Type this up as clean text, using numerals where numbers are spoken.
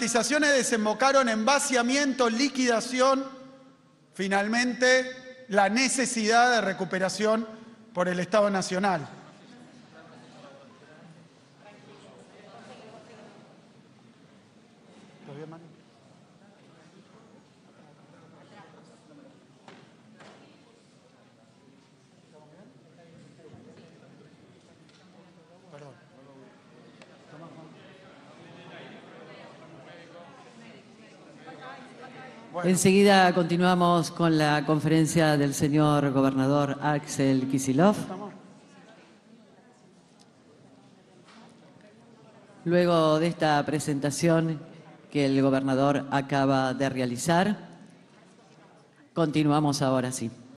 privatizaciones desembocaron en vaciamiento, liquidación, finalmente la necesidad de recuperación por el Estado Nacional. Bueno. Enseguida continuamos con la conferencia del señor gobernador Axel Kicillof. Luego de esta presentación que el gobernador acaba de realizar, continuamos ahora sí.